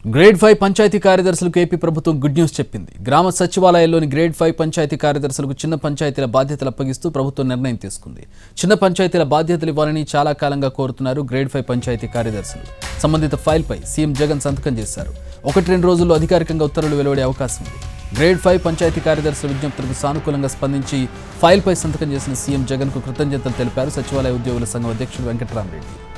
Grade 5 panchayati కార్యదర్శులకు AP ప్రభుత్వం good news చెప్పింది. గ్రామ సచివాలయాల్లోని గ్రేడ్ 5 పంచాయతీ కార్యదర్శులకు చిన్న పంచాయతీల బాధ్యతలు అప్పగిస్తూ ప్రభుత్వం నిర్ణయం తీసుకుంది. చిన్న పంచాయతీల బాధ్యతలు ఇవ్వాలని చాలా కాలంగా కోరుతున్నారు గ్రేడ్ 5 పంచాయతీ కార్యదర్శులు. సంబంధిత ఫైల్పై సీఎం జగన్ సంతకం చేశారు. 1-2 రోజుల్లో అధికారికంగా ఉత్తర్వులు వెలువడే అవకాశం ఉంది. గ్రేడ్ 5 పంచాయతీ కార్యదర్శుల విజ్ఞప్తులకు సానుకూలంగా స్పందించి ఫైల్పై సంతకం చేసిన సీఎం జగన్కు కృతజ్ఞతలు తెలిపారు సచివాలయ ఉద్యోగుల సంఘం అధ్యక్షుడు వెంకటరామరెడ్డి.